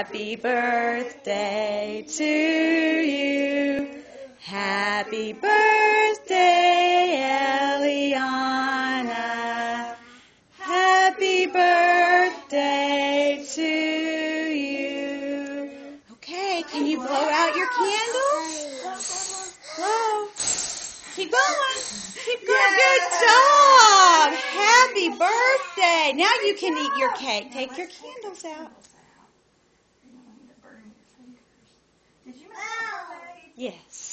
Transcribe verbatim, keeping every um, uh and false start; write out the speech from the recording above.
Happy birthday to you. Happy birthday, Eliana. Happy birthday to you. Okay, can you blow out your candles? Blow. Keep going. Keep going. Good job. Happy birthday. Now you can eat your cake. Take your candles out. Yes.